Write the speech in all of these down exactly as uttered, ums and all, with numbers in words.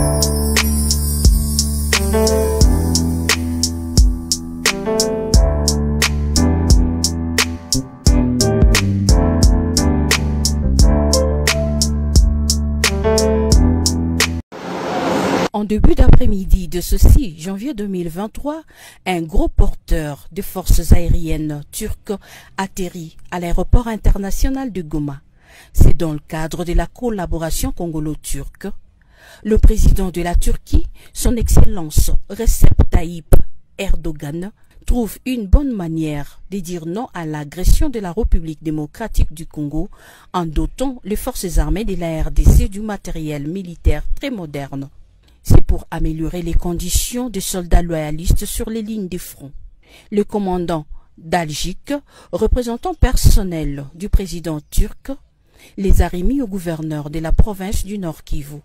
En début d'après-midi de ce six janvier deux mille vingt-trois, un gros porteur des forces aériennes turques atterrit à l'aéroport international de Goma. C'est dans le cadre de la collaboration congolo-turque. Le président de la Turquie, son Excellence Recep Tayyip Erdogan, trouve une bonne manière de dire non à l'agression de la République démocratique du Congo en dotant les forces armées de la R D C du matériel militaire très moderne. C'est pour améliorer les conditions des soldats loyalistes sur les lignes de front. Le commandant Daljik, représentant personnel du président turc, les a remis au gouverneur de la province du Nord Kivu.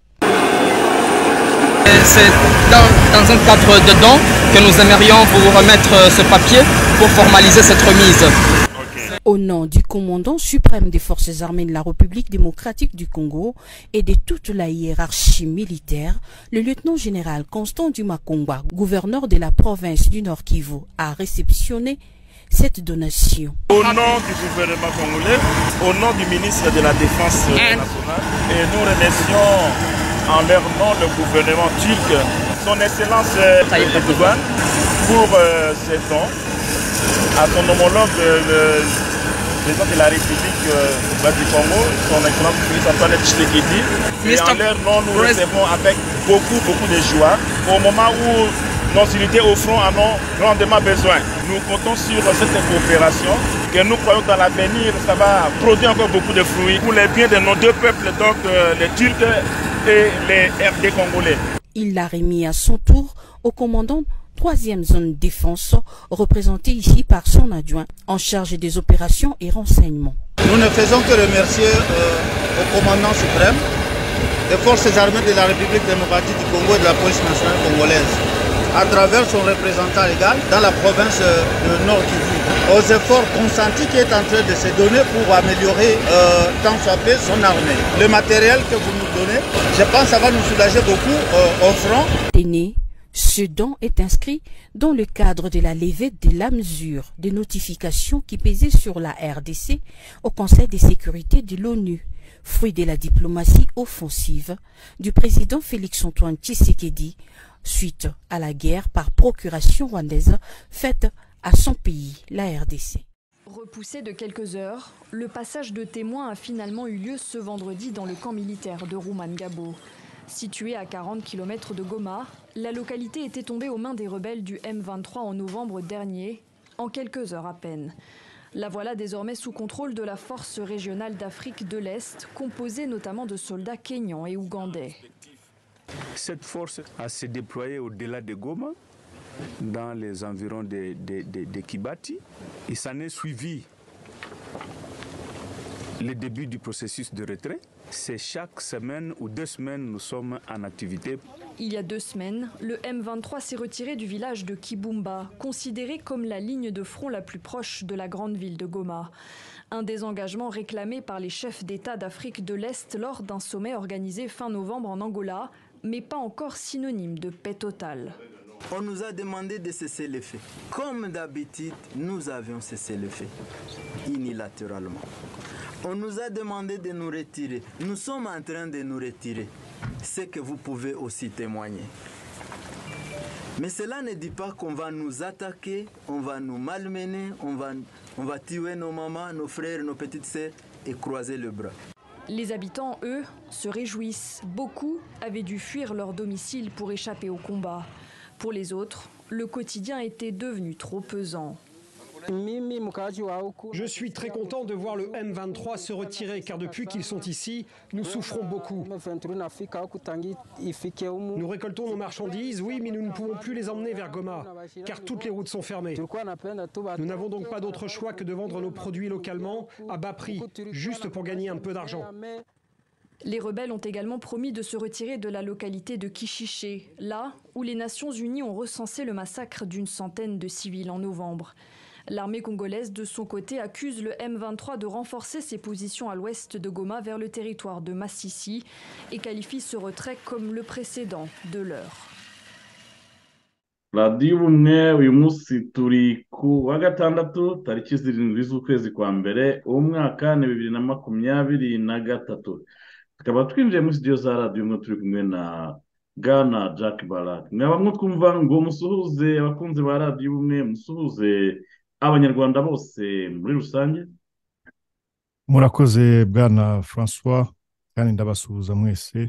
C'est dans, dans un cadre dedans que nous aimerions vous remettre ce papier pour formaliser cette remise. Au nom du commandant suprême des forces armées de la République démocratique du Congo et de toute la hiérarchie militaire, le lieutenant-général Constant Dumakongwa, gouverneur de la province du Nord Kivu, a réceptionné cette donation. Au nom du gouvernement congolais, au nom du ministre de la Défense nationale, et nous remercions en leur nom le gouvernement turc, son Excellence Erdogan, pour euh, ces dons à son homologue, le président de la République euh, du Congo, son Excellence Félix Antoine Tshisekedi. Et en leur nom, nous recevons avec beaucoup, beaucoup de joie au moment où nos unités au front en ont grandement besoin. Nous comptons sur cette coopération que nous croyons dans l'avenir, ça va produire encore beaucoup de fruits pour les biens de nos deux peuples, donc euh, les Turcs et les R D congolais. Il l'a remis à son tour au commandant troisième zone défense, représenté ici par son adjoint en charge des opérations et renseignements. Nous ne faisons que remercier euh, au commandant suprême des forces armées de la République démocratique du Congo et de la police nationale congolaise, à travers son représentant légal dans la province de Nord Kivu, aux efforts consentis qui est en train de se donner pour améliorer euh, tant soit peu son armée. Le matériel que vous nous donnez, je pense que ça va nous soulager beaucoup euh, au front. Téné, ce don est inscrit dans le cadre de la levée de la mesure de notification qui pesait sur la R D C au Conseil de sécurité de l'ONU, fruit de la diplomatie offensive du président Félix Antoine Tshisekedi suite à la guerre par procuration rwandaise faite à son pays, la R D C. Repoussé de quelques heures, le passage de témoins a finalement eu lieu ce vendredi dans le camp militaire de Rumangabo. Située à quarante kilomètres de Goma, la localité était tombée aux mains des rebelles du M vingt-trois en novembre dernier, en quelques heures à peine. La voilà désormais sous contrôle de la force régionale d'Afrique de l'Est, composée notamment de soldats kényans et ougandais. Cette force a se déployé au-delà de Goma, dans les environs de, de, de, de Kibati, et s'en est suivi le début du processus de retrait. C'est chaque semaine ou deux semaines nous sommes en activité. Il y a deux semaines, le M vingt-trois s'est retiré du village de Kibumba, considéré comme la ligne de front la plus proche de la grande ville de Goma. Un désengagement réclamé par les chefs d'État d'Afrique de l'Est lors d'un sommet organisé fin novembre en Angola, mais pas encore synonyme de paix totale. On nous a demandé de cesser les faits. Comme d'habitude, nous avions cessé les faits, unilatéralement. On nous a demandé de nous retirer. Nous sommes en train de nous retirer. C'est que vous pouvez aussi témoigner. Mais cela ne dit pas qu'on va nous attaquer, on va nous malmener, on va, on va tuer nos mamans, nos frères, nos petites sœurs et croiser le bras. Les habitants, eux, se réjouissent. Beaucoup avaient dû fuir leur domicile pour échapper au combat. Pour les autres, le quotidien était devenu trop pesant. Je suis très content de voir le M vingt-trois se retirer car depuis qu'ils sont ici, nous souffrons beaucoup. Nous récoltons nos marchandises, oui, mais nous ne pouvons plus les emmener vers Goma car toutes les routes sont fermées. Nous n'avons donc pas d'autre choix que de vendre nos produits localement à bas prix, juste pour gagner un peu d'argent. Les rebelles ont également promis de se retirer de la localité de Kishiché, là où les Nations Unies ont recensé le massacre d'une centaine de civils en novembre. L'armée congolaise, de son côté, accuse le M vingt-trois de renforcer ses positions à l'ouest de Goma vers le territoire de Massissi et qualifie ce retrait comme le précédent de l'heure. radiyo ubumwe uyu munsi turi ku wa gatandatu tariki zirindwi z'ukwezi kwa mbere umwaka ni bibiri na makumyabiri na gatatu tukaba twinjiye muri studio za radiyo umwe turi kumwe na Bwana Jack Barak mwaba mwumva ngo musuhuze abakunzi ba radiyo ubumwe musuhuze abanyarwanda bose muri rusange. Murakoze Bwana François kandi ndabasuhuza mwese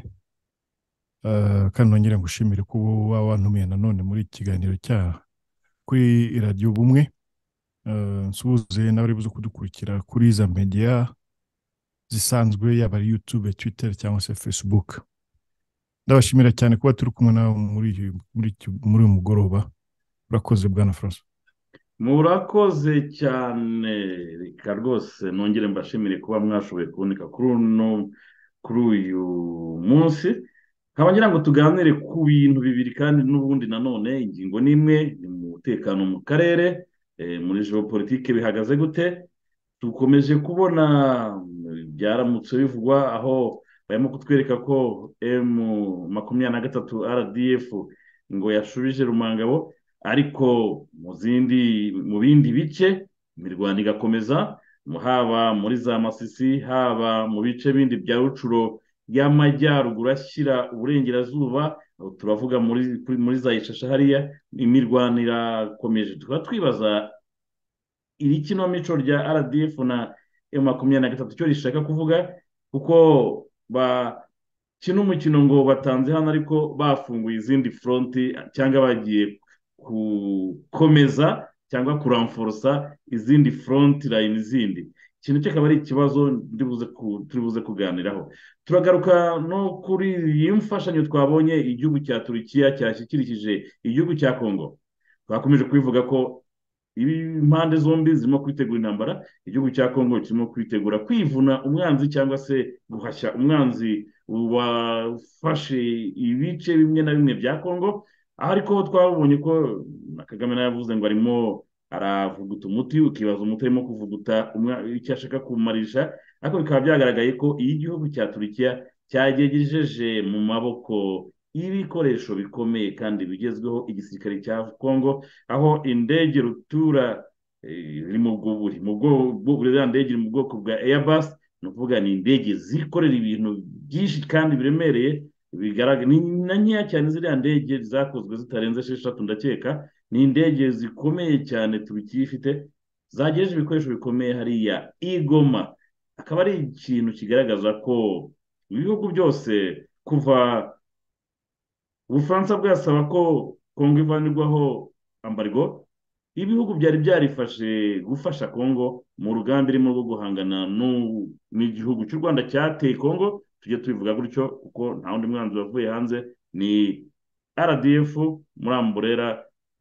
Uh, kandi nongere ngushimire kuba wantumiye nanone muri kiganiro cya kuri radio bumwe uh, nsuhuze n'abari buze kudukurikira kuri za media zisanzwe yaba YouTube, Twitter cyangwa se Facebook. Ndabashimira cyane kuba turi kumwe nawe muri muri muri uyu mugoroba. Murakoze Bwana François. Murakoze cyane reka rwose nongere mbashimire kuba mwashoboye kuboneka kuri uno kuri uyu munsi. Nkaba ngira ngo tuganire ku bintu bibiri kandi n'ubundi nanone ingingo nimwe ni umutekano mu karere e, muri geopolitique bihagaze gute. Tukomeje kubona byaramutse bivugwa aho barimo kutwereka ko M makumyabiri na gatatu R D F ngo yashubije Rumangabo ariko mu zindi mu bindi bice imirwano igakomeza haba muri za Masisi haba mu bice bindi bya Rucuro y'amajyaruguru ashyira uburengerazuba turavuga muri muri za Ishasha hariya imirwano irakomeje. Tukaba twibaza iri kino mico rya R D F na M makumyabiri na gatatu cyo rishaka kuvuga kuko ba kino umukino ngo batanze hano ariko bafunguye izindi fronti cyangwa bagiye gukomeza cyangwa kuramforsa izindi front line zindi. Ikintu cyo akaba ari ikibazo ndibuze turibuze kuganiraho. Turagaruka no kuri iyi mfashanyo twabonye igihugu cya Turukiya cyashyikirikije igihugu cya Kongo. Twakomeje kwivuga ko impande zombi zirimo kwitegura intambara, igihugu cya Kongo kirimo kwitegura kwivuna umwanzi cyangwa se guhashya umwanzi wafashe ibice bimwe na bimwe bya Kongo. Aho ariko twabonye ko Kagame yavuze ngo arimo aravuguta umuti ukibaza umuti arimo kuvuguta icyo ashaka kumarisha, ariko bikaba byagaragaye ko iyi gihugu cya Turukiya cyagejeje mu maboko ibikoresho bikomeye kandi bigezweho igisirikare cya Kongo, aho indege rutura iri mu bw'uburi mu bwoko ndege iri mu bwoko bwa Airbus, no kuvuga ni indege zikorera ibintu byinshi kandi biremereye bigaragara ni na nkeya cyane. Ziriya ndege zakozwe zitarenze esheshatu ndakeka, ni indege zikomeye cyane Turukiya ifite zagejeje ibikoresho bikomeye hariya igoma. Akaba ari ikintu kigaragaza ko ibihugu byose kuva Ubufaransa bwasaba ko Kongo ivanirwaho ambargo, ibihugu byari byarifashe gufasha Kongo mu rugamba irimo rwo guhangana n'igihugu cy'u Rwanda cyateye Kongo. Tujye tubivuga gutyo kuko nta wundi mwanzi wavuye hanze, ni R D F muri amburera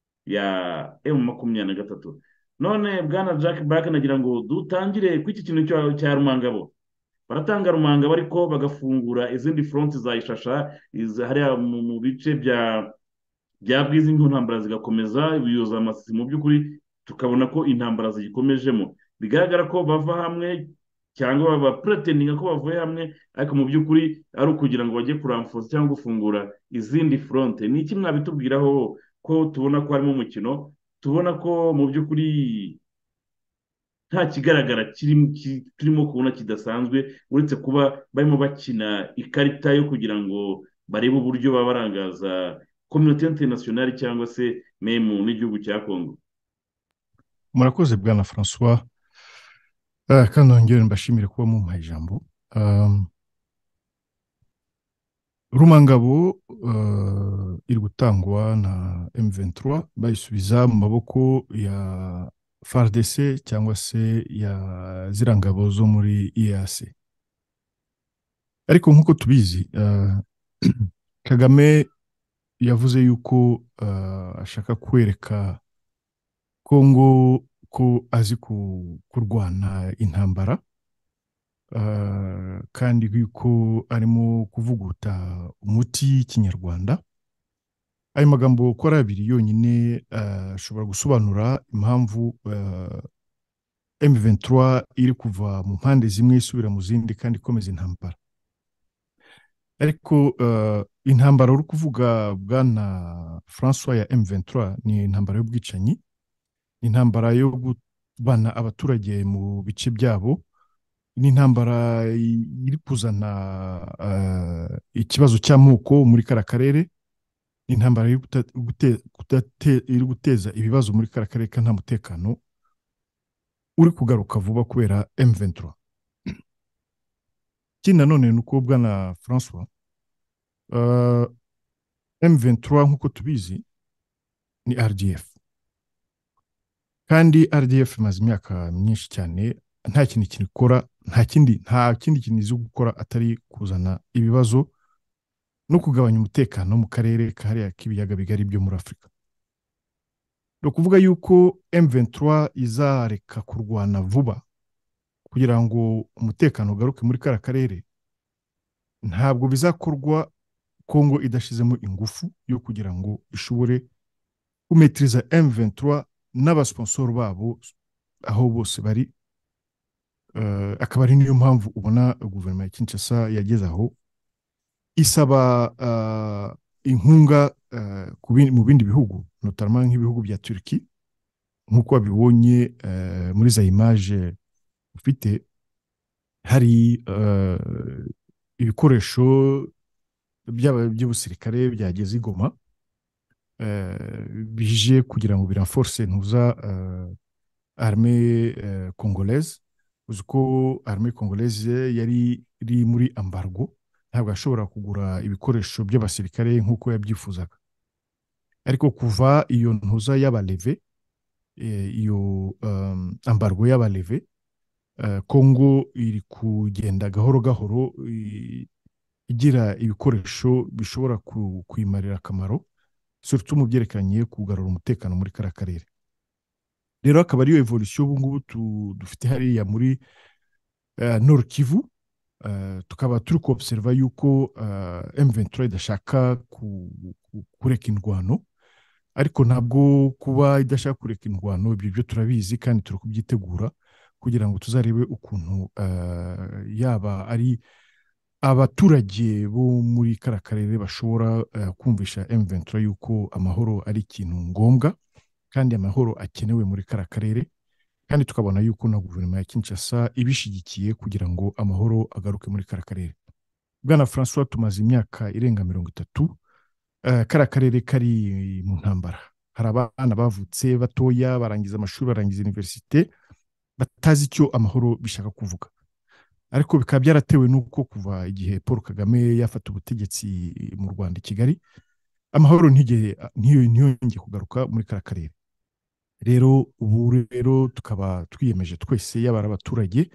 ya M makumyabiri na gatatu. None Bwana Jack Back nagira ngo dutangire ku iki kintu cya Rumangabo. Baratanga Rumangabo ariko bagafungura izindi front za Ishasha hariya mu bice bya bya bwizi intambara zigakomeza biyoza Masisi. Mu by'ukuri tukabona ko intambara zigikomejemo, bigaragara ko bava hamwe cyangwa baba pretendinga ko bavuye hamwe, ariko mu by'ukuri ari ukugira ngo bajye kuramfoza cyangwa gufungura izindi front. Ni iki mwabitubwiraho ko tubona ko harimo umukino, tubona ko mu by'ukuri nta kigaragara kirimo kubona kidasanzwe uretse kuba barimo bakina ikarita yo kugira ngo barebe uburyo baba barangaza communauté internationale cyangwa se memu n'igihugu cya Kongo. Murakoze Bwana François. Uh, kandi nongere mbashimire kuba mumpaye ijambo. Um, Rumangabo uh, iri gutangwa na M vingt-trois bayisubiza mu maboko ya F A R D C cyangwa se ya zirangabo zo muri E A C. Ariko nkuko tubizi uh, Kagame yavuze yuko uh, ashaka kwereka Kongo ko azi kurwana intambara uh, kandi yuko arimo kuvuguta umuti kinyarwanda ayo magambo uko ari abiri yonyine ashobora gusobanura impamvu M vingt-trois iri kuva mu mpande zimwe isubira mu zindi kandi ikomeza intambara. Ariko intambara uri kuvuga bwana François ya M vingt-trois ni intambara y'ubwicanyi, ni intambara yo kubana abaturage mu bice byabo, ni intambara iri kuzana ikibazo cy'amoko muri kara karere, ni intambara iri guteza ibibazo muri kara karere ka nta mutekano uri kugaruka vuba kubera M vingt-trois. Ikindi nanone ni uko bwana François, uh, M vingt-trois nk'uko tubizi ni R D F, kandi R D F imaze imyaka myinshi cyane nta kindi kintu ikora, nta kindi nta kindi kintu izi gukora atari kuzana ibibazo no kugabanya umutekano mu karere kahariya k'ibiyaga bigari byo muri Afurika. No kuvuga yuko M vingt-trois izareka kurwana vuba kugira ngo umutekano ugaruke muri kara karere, ntabwo bizakorwa Kongo idashizemo ingufu yo kugira ngo ishobore kumetriza M vingt-trois n'abasponsor babo aho bose bari. Uh, akaba ari niyo mpamvu ubona guverinoma ya Kinshasa yageze aho isaba uh, inkunga uh, mu bindi bihugu, notamment nk'ibihugu bya Turki, nk'uko babibonye uh, muri za image ufite hari uh, ibikoresho by'ubusirikare byageze i Goma uh, bije kugira ngo birenforce ntuza uh, armée uh, congolaise. Uziko armée congolaise yari iri muri embargo, ntabwo ashobora kugura ibikoresho by'abasirikare nk'uko yabyifuzaga. Ariko kuva iyo ntuza y'abaleve, iyo um, embargo y'abaleve, uh, Kongo iri kugenda gahoro gahoro igira ibikoresho bishobora kwimarira akamaro, surtout mu byerekanye kugarura umutekano muri kara karere. Rero akaba ariyo evolution ubu ngubu dufite hariya muri uh, Nord Kivu. Uh, tukaba turi ku observa yuko uh, M vingt-trois idashaka ku, ku, kureka indwano, ariko ntabwo kuba idashaka kureka indwano ibyo byo turabizi kandi turi kubyitegura kugira ngo tuzarebe ukuntu uh, yaba ari abaturage bo muri kara karere bashobora uh, kumvisha M vingt-trois yuko amahoro ari ikintu ngombwa kandi amahoro akenewe muri kara karere, kandi tukabona yuko na guverinoma ya Kinshasa ibishigikiye kugira ngo amahoro agaruke muri kara karere. Bwana François, tumaze imyaka irenga mirongo itatu uh, kara karere kari mu ntambara. Hari abana bavutse batoya barangiza amashuri, barangiza universite, batazi icyo amahoro bishaka kuvuga. Ariko bikaba byaratewe nuko kuva igihe Paul Kagame yafata ubutegetsi mu Rwanda i Kigali, amahoro ntige ntiyongeye kugaruka muri kara karere. Rero ubu rero tukaba twiyemeje twese, yaba abaturage,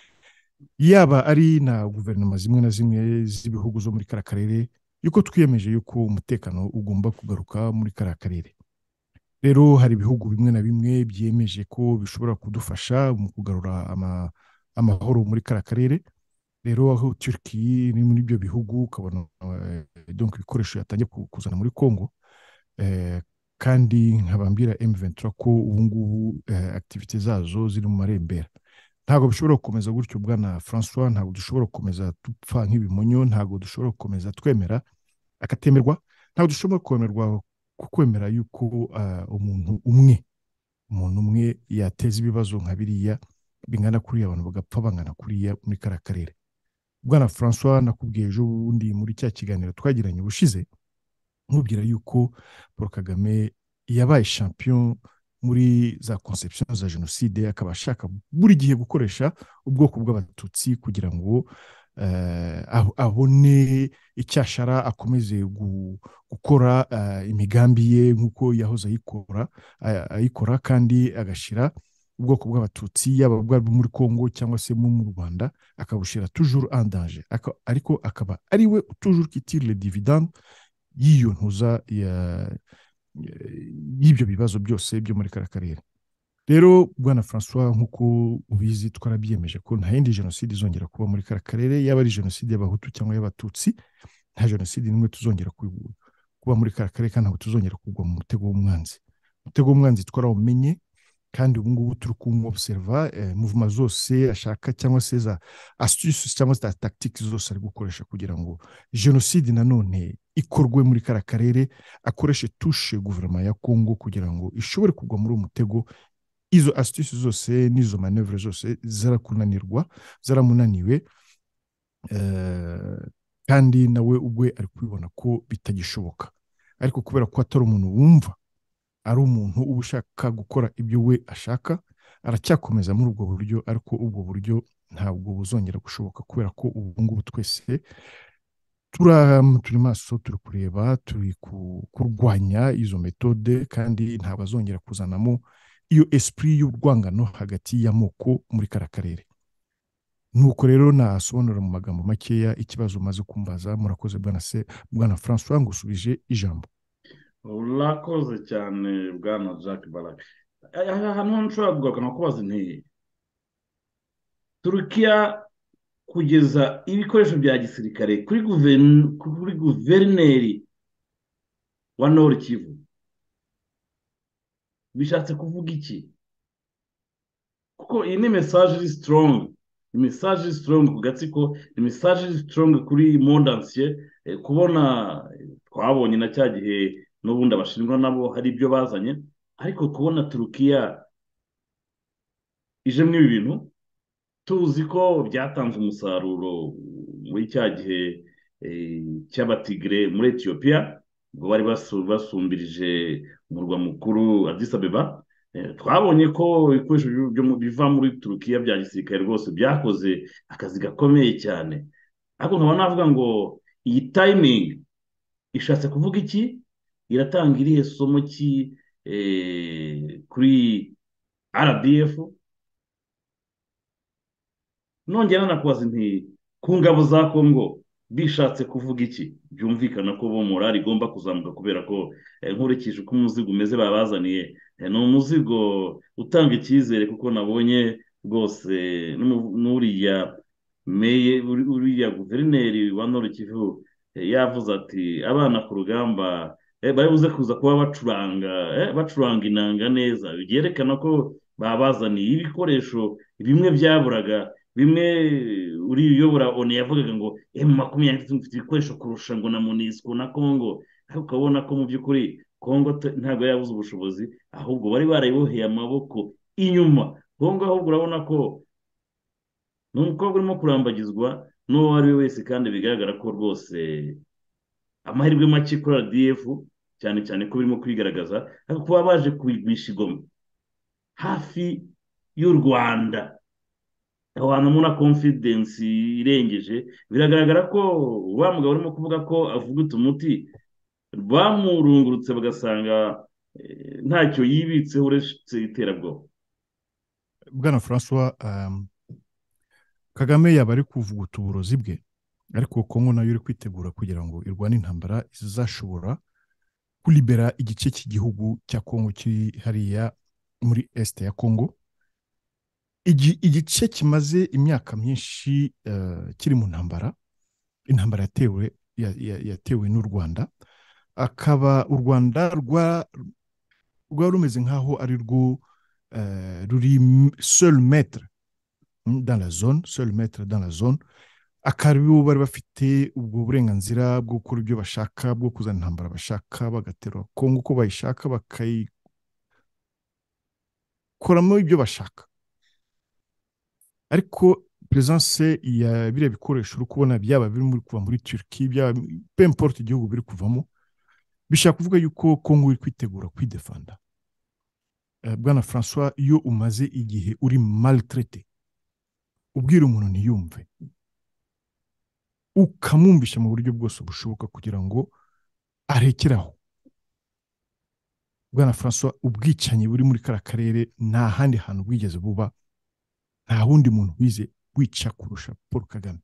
yaba ari na guverinoma zimwe na zimwe z'ibihugu zo muri kara karere, yuko twiyemeje yuko umutekano ugomba kugaruka muri kara karere. Rero hari ibihugu bimwe na bimwe byemeje ko bishobora kudufasha mu kugarura ama, amahoro muri kara karere. Rero aho Turki ni muri ibyo bihugu, ukabona uh, donc ibikoresho yatangiye kuzana muri Kongo, uh, kandi nkabambira M vingt-trois ko ubu ngubu uh, activité zazo ziri mu marembera. Ntabwo bishobora gukomeza gutyo bwana François, ntabwo dushobora gukomeza tupfa nk'ibimonyo, ntabwo dushobora gukomeza twemera akatemerwa, ntabwo dushobora kwemerwa kukwemera yuko uh, umuntu umwe umuntu umwe yateza ibibazo nka biriya bingana kuriya, abantu bagapfa bangana kuriya muri kara karere. Bwana François, nakubwiye ejo bundi muri cya kiganiro twagiranye ubushize, nkubwira yuko Paul Kagame yabaye champion muri za conception za genocide, akaba ashaka buri gihe gukoresha ubwoko bw'abatutsi kugira ngo uh, abone icyashara, akomeze gu, gukora uh, imigambi ye nk'uko yahoze ayikora uh, ayikora kandi agashira ubwoko bw'abatutsi yaba bwa muri Kongo cyangwa se mu Rwanda, akabushira toujours en danger. Aka, ariko akaba ari we toujours qui tire les dividendes y'iyo ntuza y'ibyo bibazo byose byo muri kara karere. Rero bwana François, nk'uko ubizi, twarabyemeje ko nta yindi genocide izongera kuba muri kara karere, yaba ari genocide y'abahutu cyangwa y'abatutsi, nta genocide nimwe tuzongera kuba muri kara karere kandi ntabwo tuzongera kugwa mu mutego w'umwanzi. Umutego w'umwanzi twarawumenye kandi ubu ngubu turi kumwobserva eh, movement zose ashaka cyangwa se za astuces cyangwa za tactics zose ari gukoresha kugira ngo genocide nanone ikorwe muri kara karere, akoreshe tushe guverinoma ya Congo kugira ngo ishobore kugwa muri umutego. Izo astuces zose n'izo manevre zose zarakunanirwa zaramunaniwe, uh, kandi nawe ubwe ari kwibona ko bitagishoboka, ariko kubera ko atari umuntu wumva, ari umuntu uba ushaka gukora ibyo we ashaka, aracyakomeza muri ubwo buryo, ariko ubwo buryo ntabwo buzongera gushoboka kubera ko ubu ngubu twese turi maso, turi kureba, turi kurwanya izo metode, kandi ntabwo azongera kuzanamo iyo esprit y'urwangano hagati y'amoko muri kara karere. Nuko rero nasobanura mu magambo makeya ikibazo umaze kumbaza. Murakoze bwana se bwana François, ngusubije ijambo. Urakoze cyane bwana Jacques Baraka. Hano nshobora kugaruka nakubaza nti Turukiya kugeza ibikoresho bya gisirikare kuri guvern kuri guverineri wa Nord Kivu bishatse kuvuga iki? Kuko iyi ni message is strong, message is strong ku gatsiko, message is strong kuri monde entier. Eh, kubona twabonye na cya gihe n'ubundi abashinwa nabo hari ibyo bazanye, ariko kubona Turukiya ije muri bintu tuzi ko byatanze umusaruro muri cya gihe eh, cy'abatigre muri Ethiopia, ubwo bari basumbirije umurwa mukuru Addis Abeba. Eh, twabonye ko ibikoresho biva muri Turukiya bya gisirikare rwose byakoze akazi gakomeye cyane, ariko nkaba navuga ngo iyi timing ishatse kuvuga iki? Iratanga irihe somo ki eh, kuri R D F? Nongera nakubaza nti ku ngabo za Congo bishatse kuvuga iki? Byumvikana ko bo morali igomba kuzamuka kubera ko eh, nkurikije uko umuzigo umeze babazaniye, eh, ni umuzigo utanga icyizere, kuko nabonye rwose n'uriya meye uriya guverineri wa Nord Kivu eh, yavuze ati abana ku rugamba eh, bari buze kuza kuba bacuranga eh, bacuranga inanga neza, byerekana ko babazaniye ibikoresho bimwe byaburaga, bimwe uri uyobora one yavugaga ngo emu makumyabiri mfite ibikoresho kurusha ngo na MONUSCO na Congo, ariko ukabona ko mu by'ukuri Congo ntabwo yabuze ubushobozi, ahubwo bari barayiboheye amaboko inyuma. Congo ahubwo urabona ko ni umukobwa urimo kurambagizwa n'uwo ari we wese, kandi bigaragara ko rwose amahirwe make kuri R D F, cyane cyane ko birimo kwigaragaza, ariko kuba baje kubigwisha igoma hafi y'u Rwanda, abantu muna confidence irengeje, biragaragara ko wa mugabo urimo kuvuga ko avuga utumuti bamurungurutse bagasanga eh, ntacyo yibitseho uretse iterabwoba. Bwana François, um, Kagame yaba ari kuvuga uburozi bwe, ariko Kongo nayo iri kwitegura kugira ngo irwane intambara izashobora kulibera igice cy'igihugu cya Kongo kiri hariya muri est ya Kongo, igice kimaze imyaka myinshi uh, kiri mu ntambara, intambara yatewe yatewe n'u Rwanda, akaba u Rwanda rwa rwa rumeze nkaho ari rwo uh, ruri seul maître dans la zone, seul maître dans la zone, akaribo bari bafite ubwo burenganzira bwo gukora ibyo bashaka, bwo kuzana intambara bashaka, bagatera Kongo uko bayishaka, bakayikoramo ibyo bashaka. Ariko presence ya bire bikoresho uri kubona byaba biri muri kuva muri Turkiya, byaba peu importe igihugu biri kuvamo, bishaka kuvuga yuko Kongo iri kwitegura kwidefanda. Uh, Bwana François, iyo umaze igihe uri maltraité, ubwira umuntu ntiyumve, ukamwumvisha mu buryo bwose bushoboka kugira ngo arekeraho, Bwana François, ubwicanyi buri muri kara karere nta handi hantu bwigeze buba, nta wundi muntu wize wica kurusha Paul Kagame.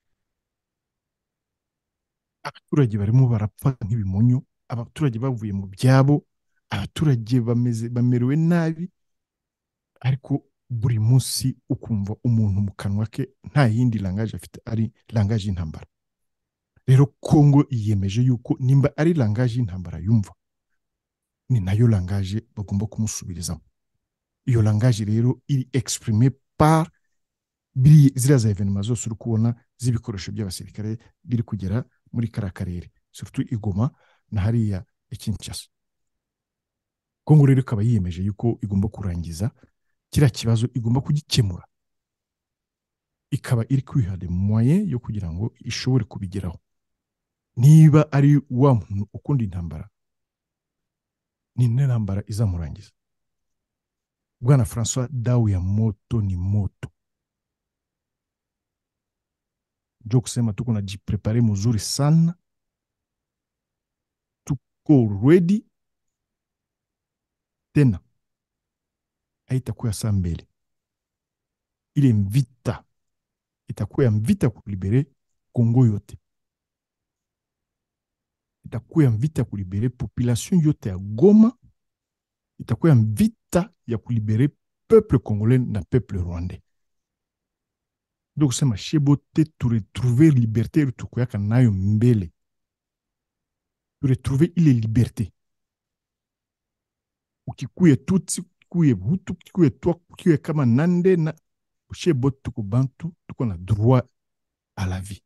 Abaturage barimo barapfa nk'ibimonyo, abaturage bavuye mu byabo, abaturage bameze bamerewe nabi, ariko buri munsi ukumva umuntu mu kanwa ke nta yindi langage afite ari langage y'intambara. rero Kongo yiyemeje yuko nimba ari langaje y'intambara yumva ni nayo langaje bagomba kumusubirizamo. Iyo langaje rero iri exprime par biri ziriya za evenema zose uri kubona z'ibikoresho by'abasirikare biri kugera muri kara karere surtout Igoma na hariya Kinshasa. Kongo rero ikaba yiyemeje yuko igomba kurangiza kiriya kibazo, igomba kugikemura, ikaba iri kwiha des moyens yo kugira ngo ishobore kubigeraho. Niba ari wa muntu ukunda intambara, ni intambara izamurangiza. Bwana François, dawa ya moto ni moto. Ndio kusema tuko na jiprepare mzuri sana, tuko ready tena, haitakuwa saa mbele. Ile mvita itakuwa mvita kulibere Kongo yote, itakuwa mvita kulibere population yote ya Goma, itakuwa mvita ya kulibere peuple congolais na peuple rwandais. Donc sema shebote tu retrouver liberté tukuyaka nayo mbele, tu retrouver ile liberté. Ukikuye tutsi, ukikuye hutu, ukikuye twa, ukikuye kama nande na shebote tuko bantu, tuko na droit à la vie.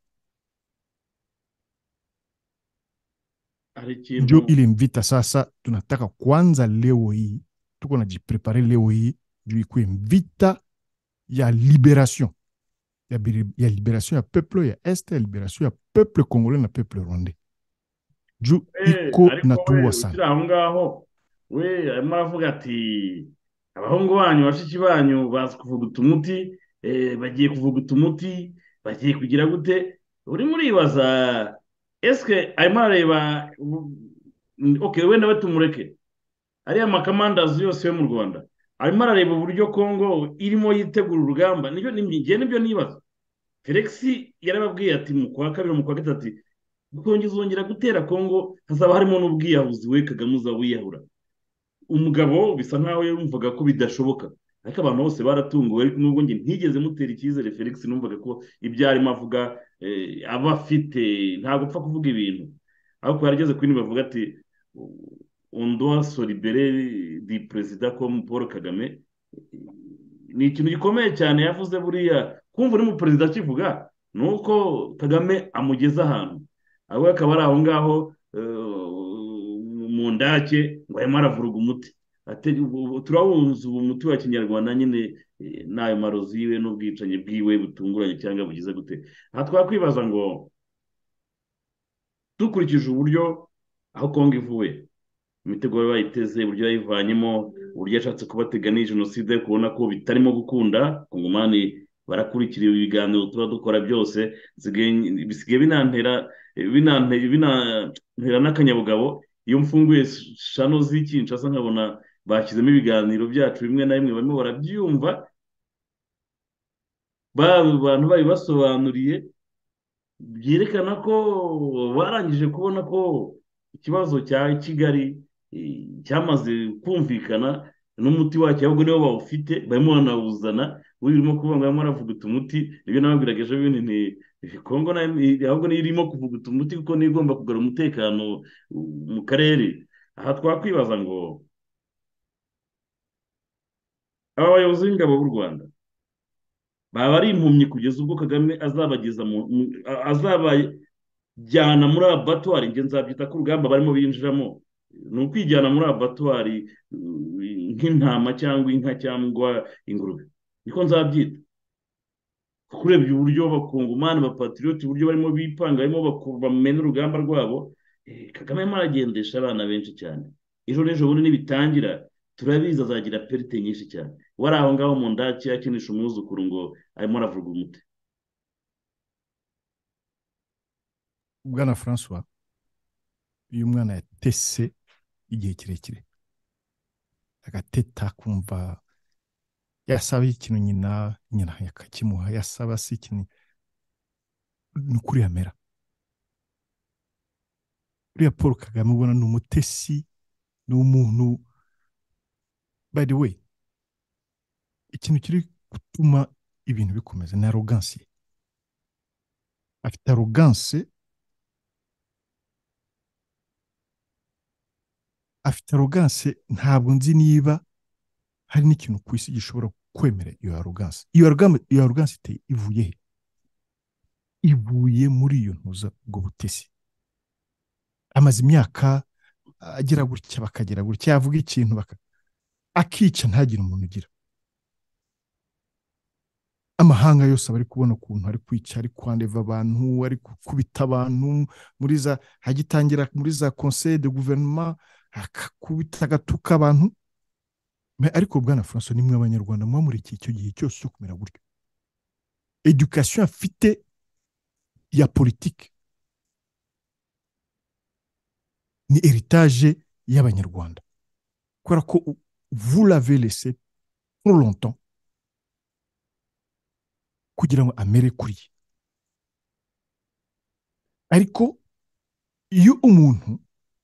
Ndio ile mvita sasa tunataka kwanza leo hii, tuko na jiprepare leo hii juu ikuwe mvita ya liberation. Ya, ya liberation ya peuple ya est, ya liberation ya peuple congolais na peuple rwandais. Ju iko na tuwa sana. Ukira aho ngaho we arimo aravuga ati abahungu banyu bashiki banyu bazi kuvuguta umuti, eh, bagiye kuvuguta umuti, bagiye kugira gute. Uri muribaza eske arimo areba okay wenda batumureke ariya makamandazi yose yo mu Rwanda arimo arareba uburyo Kongo irimo yitegura urugamba. Nibyo nimige nibyo nibaza. Felix yarababwiye ati mu kwa kabiri mu kwa gatatu kongeza zongera gutera Kongo hazaba harimo n'ubwiyahuzi we Kagame uzawiyahura. Umugabo bisa nkaho yumvaga ko bidashoboka, ariko abantu bose baratunguwe. Ariko nubwo nge ntigeze mutera icyizere Felix, numvaga ko ibyo arimo avuga eh, aba afite ntabwo upfa kuvuga ibintu. Ariko yarageze kuri ni bavuga ati on doit se libérer du président comme Paul Kagame. Ni ikintu gikomeye cyane yavuze buriya. Kumva uri mu perezida akivuga nuko Kagame amugeza ahantu, abo akaba ari aho ngaho mu ndake ngo arimo aravuruga umuti. Turawunze ubu muti wa kinyarwanda nyine n'ayo marozi yiwe n'ubwicanyi bwiwe butunguranye cyangwa bugize gute. Aha twakwibaza ngo dukurikije uburyo aho Kongo ivuye, imitego bari bayiteze, uburyo yayivanyemo, uburyo yashatse kubatega ni jenoside, kubona ko bitarimo gukunda. Kongomani barakurikira ibiganiro tuba dukora byose, bisigaye binantera binantera n'akanyabugabo. Iyo mfunguye shano z'ikinshasa nkabona bashyizemo ibiganiro byacu bimwe na bimwe barimo barabyumva, bantu babibasobanuriye, byerekana ko barangije kubona ko ikibazo cya Kigali cyamaze kumvikana n'umuti wacyo, ahubwo nibo bawufite barimo banawuzana. Urimo kuvuga ngo barimo baravuguta umuti, nibyo nababwiraga ejo bundi ni Kongo ahubwo niyo irimo kuvuguta umuti kuko niyo igomba kugarura umutekano mu karere. Aha twakwibaza ngo aba bayobozi b'ingabo b'u Rwanda baba ari impumyi kugeza ubwo Kagame azabageza azabajyana muri abatwari. Nge nzabyita ko urugamba barimo binjiramo ni ukwijyana muri abatwari nk'intama cyangwa inka cyangwa ingurube, niko nzabyita. Kurebye uburyo abakongomani abapatriote uburyo barimo bipanga, barimo bamena urugamba rwabo, Kagame arimo aragendesha abana benshi cyane. Ejo n'ejo bundi nibitangira turabizi azagira perite nyinshi cyane. Wari aho ngaho mu ndake akinisha umwuzukuru ngo arimo aravuga umuti. Bwana François, uyu mwana yatese igihe kirekire, agateta kumva yasaba ikintu nyina nyina yakakimuha, yasaba si ikintu nukuri yamera. Uriya Paul Kagame ubona ni umutesi, ni umuntu. By the way, ikintu kiri gutuma ibintu bikomeza ni arrogance. Afite arrogance afite arrogance ntabwo nzi niba hari n'ikintu ku isi gishobora kwemera iyo arrogance iyo arrogance iyo arrogance iteye ivuye he ivuye muri iyo ntuza ubwo butesi amaze imyaka agira gutya bakagira gutya yavuga ikintu baka akica ntagire umuntu ugira amahanga yose aba ari kubona ukuntu ari kwica ari kwandeva abantu ari gukubita abantu muri za hagitangira muri za conseil de gouvernement akakubita agatuka abantu ariko bwana François nimwe abanyarwanda mwa muri iki cyo gihe cyose cyo kumera gutyo education afite ya politique ni héritage y'abanyarwanda kubera ko vous l'avez laissé pour longtemps kugira ngo amere kuri ariko iyo umuntu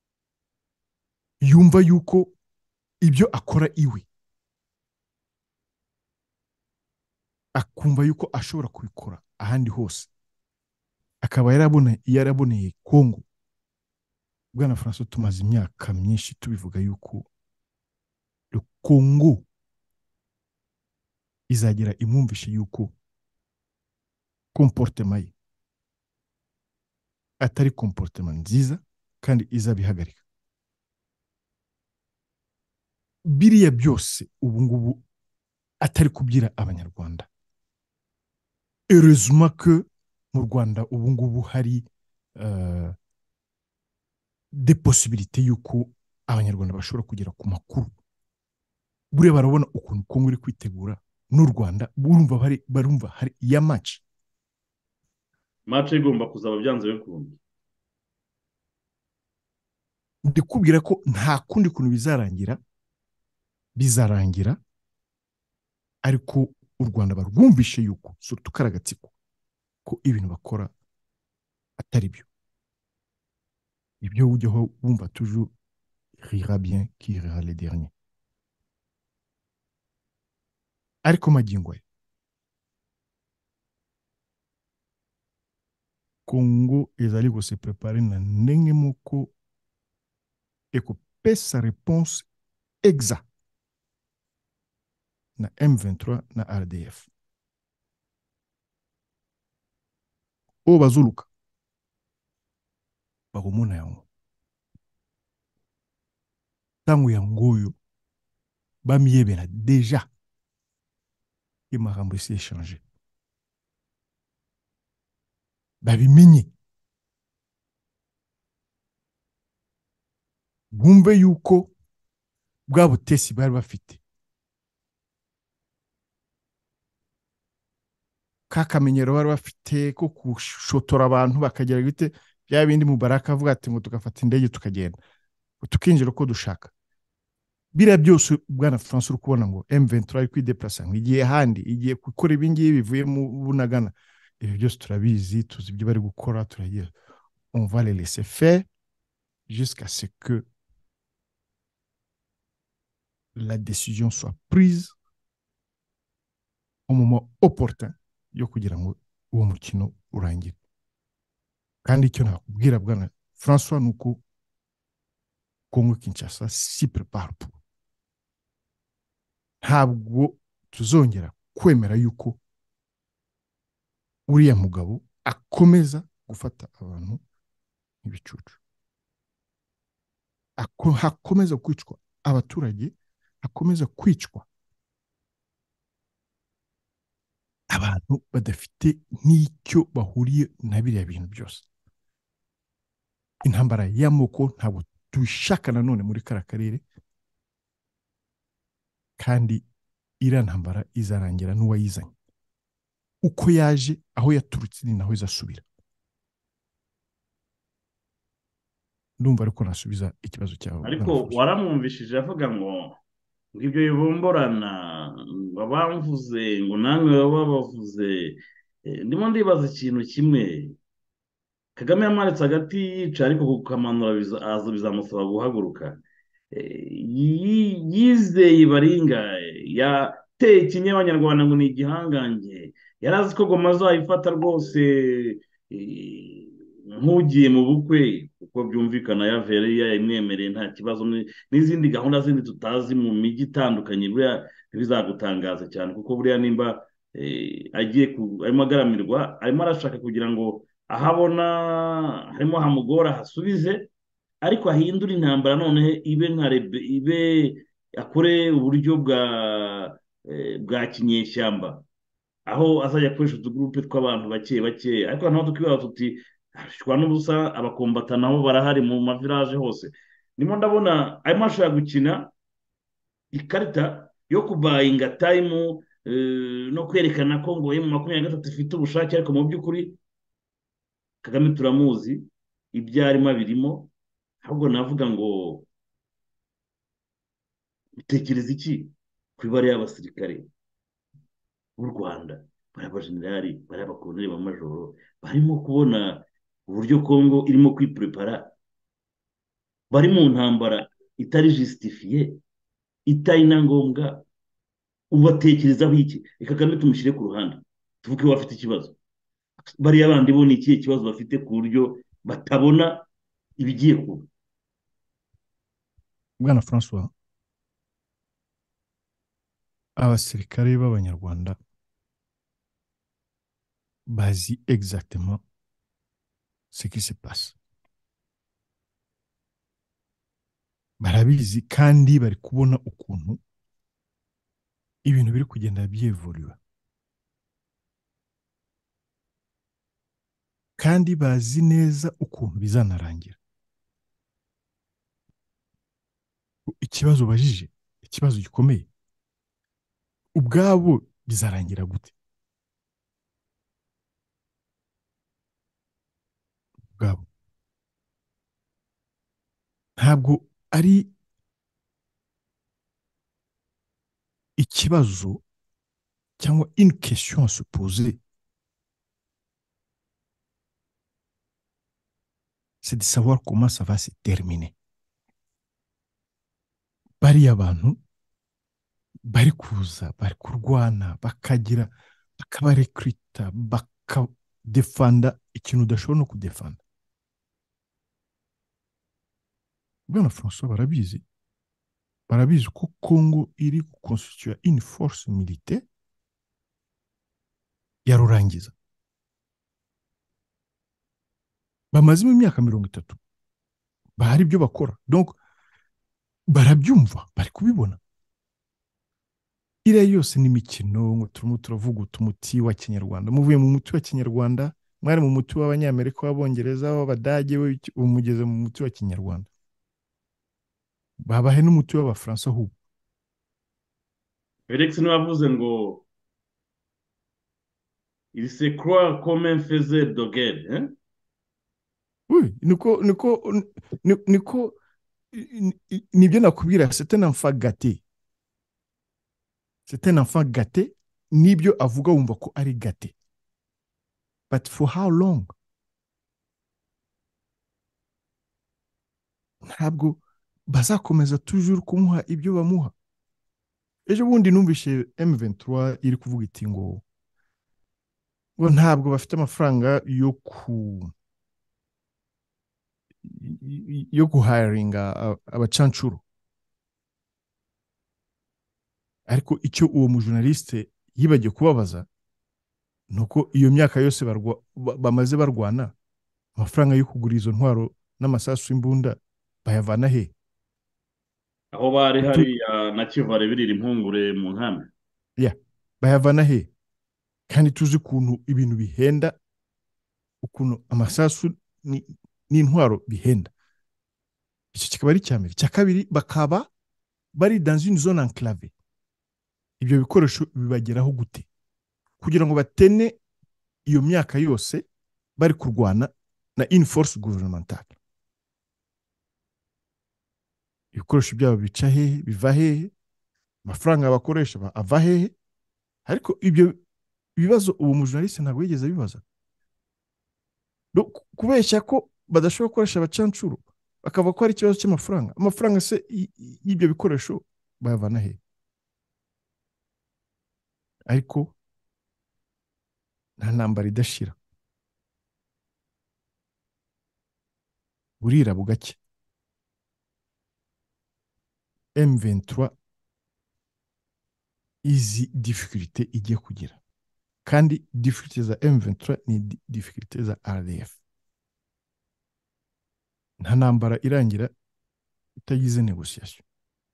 yumva yuko ibyo akora iwe akumva yuko ashobora kubikora ahandi hose akaba yarabona yaraboneye Kongo bwana François tumaze imyaka myinshi tubivuga yuko le Congo izagira imwumvishe yuko comportement ye atari comportement nziza kandi izabihagarika biriya byose ubu ngubu atari kubyira abanyarwanda heureusement que mu Rwanda ubu ngubu hari uh, des possibilités yuko abanyarwanda bashobora kugera ku makuru buriya barabona ukuntu Kongo iri kwitegura n'u Rwanda burumva bari barumva hari ya match match igomba kuzaba byanze bikunze ndikubwira ko nta kundi kuntu bizarangira bizarangira ariko u Rwanda barwumvishe yuko surtout karagatsiko ko ibintu bakora atari byo ibyo ujyaho wumva toujours rira bien qui rira les derniers ariko magingo ye Congo ezali ko se préparer na ndenge moko ekopesa réponse exact na M vingt-trois na R D F o bazuluka bakomona yango tango yango oyo bamiyebela déjà ke makambo esi échangé babimenye bumve yuko bwa butesi bari bafite kakamenyero bari bafite ko kushotora abantu bakagera gute bya bindi Mubaraka avuga ati ngo tugafata indege tukagenda tukinjira uko dushaka bira byose bwana France uri kubona ngo M vingt-trois ari kwideplacer ngo igiye handi igiye gukora ibingiye bivuye mu Bunagana ibi byose turabizi tuzi ibyo bari gukora turagiye on va les laisser faire jusqu'à ce que la décision soit prise au moment opportun yo kugira ngo uwo mukino urangire kandi icyo nakubwira bwana François nuko Congo Kinshasa si prépare pour ntabwo tuzongera kwemera yuko uriya mugabo akomeza gufata abantu ibicucu hakomeza kwicwa abaturage hakomeza kwicwa abantu badafite n'icyo bahuriye na biriya bintu byose intambara y'amoko ntabwo tubishaka nanone muri kara karere kandi iriya ntambara izarangira n'uwayizanye uko yaje aho yaturutse ni naho izasubira ndumva ariko nasubiza ikibazo cyawe ariko waramwumvishije avuga ngo ngo ibyo bibomborana babamvuze ngo namwe baba bavuze ndimo ndibaza ikintu kimwe Kagame yamanitse hagati yica ariko kukamanura bizamusaba guhaguruka yizeye baringa yateye ikinye abanyarwanda ngo ni igihangange yarazi ko Goma azayifata rwose nk'ugiye mu bukwe kuko byumvikana yavere yayimwemereye nta kibazo n'izindi gahunda zindi tutazi mu mijyi itandukanye buriya ntibizagutangaza cyane kuko buriya nimba agiye arimo agaramirwa arimo arashaka kugira ngo aho abona harimo hamugora hasubize ariko ahindura intambara none ibe nka rebe ibe akore uburyo bwa bwa kinyeshyamba aho azajya akoresha utugurupe tw'abantu bake bake ariko naho tukibaza tuti ashwa n'ubusa abakombata nabo barahari mu mavilaje hose nimo ndabona arimo ashaka gukina ikarita yo kubayinga tayimu no kwerekana ko ngo mu makumyabiri na gatatu ifite ubushake ariko mu by'ukuri Kagame turamuzi ibyo arimo birimo ahubwo navuga ngo bitekereza iki kuri bariya abasirikare b'u Rwanda bari abajenerali bari abakoloneli b'amajoro barimo kubona uburyo Kongo irimo kwiprepara bari mu ntambara itari justifiye itari na ngombwa ubatekerezaho iki reka Kagame tumushyire ku ruhande tuvuge ko bafite ikibazo bariya bandi bo ni ikihe kibazo bafite ku buryo batabona ibigiye kuba Bwana François abasirikare b'abanyarwanda bazi exactement ce qui se passe barabizi kandi bari kubona ukuntu ibintu biri kugenda byevoluwa kandi bazi neza ukuntu bizanarangira ikibazo bajije ikibazo gikomeye ubwabo bizarangira gute ubwabo ntabwo ari ikibazo cyangwa une question à se poser c'est de savoir comment ça va se terminer bariya bantu bari kuza bari kurwana bakagira bakabarekrita bakadefanda ikintu udashobora no kudefanda Bwana François barabizi barabizi ko Congo iri gukonstituya une force militaire ya rurangiza bamazemo imyaka mirongo itatu bahari ibyo bakora donc barabyumva bari kubibona iriya yose ni imikino ngo turimo turavuga umuti wa kinyarwanda muvuye mu muti wa kinyarwanda mwari mu muti w'abanyamerika w'abongereza w'abadage umugeze mu muti wa kinyarwanda babahe n'umuti w'abafaransa ahubwo Felix niwe wavuze ngo il se croit comme un faiseur de guerre hein oui niko niko niko nibyo nakubwira c'est un enfant gâté c'est un enfant gâté nibyo avuga wumva ko ari gâté but for how long ntabwo bazakomeza toujours kumuha ibyo bamuha ejo bundi numvishe M vingt-trois iri kuvuga iti ngo ngo ntabwo bafite amafaranga yo ku yo guharinga abacancuro ariko icyo uwo mujournaliste yibagiye kubabaza nuko iyo myaka yose bamaze barwana amafaranga yo kugura izo ntwaro n'amasasu imbunda bayavana he aho bari hariya na Kivare birira impungure mu nkambi ya bayavana he kandi tuzi ukuntu ibintu bihenda ukuntu amasasu n'intwaro bihenda icyo kikaba ari cyambere cya kabiri bakaba bari dans une zone enclavée ibyo bikoresho bibageraho gute kugira ngo batene iyo myaka yose bari kurwana na une force gouvernementale ibikoresho byabo bica hehe biva hehe amafaranga bakoresha ava hehe ariko ibyo bibazo uwo mujournaliste ntabwo yigeze bibaza kubeshya ko badashobora gukoresha abacancuro bakava ko ari ikibazo cy'amafaranga amafaranga se y'ibyo bikoresho bayavana hehe ariko nta ntambara idashira burira bugake. M vingt-trois izi difficulté igiye kugira, kandi difficulté za M vingt-trois ni difficulté za R D F. Nta ntambara irangira itagize negociation.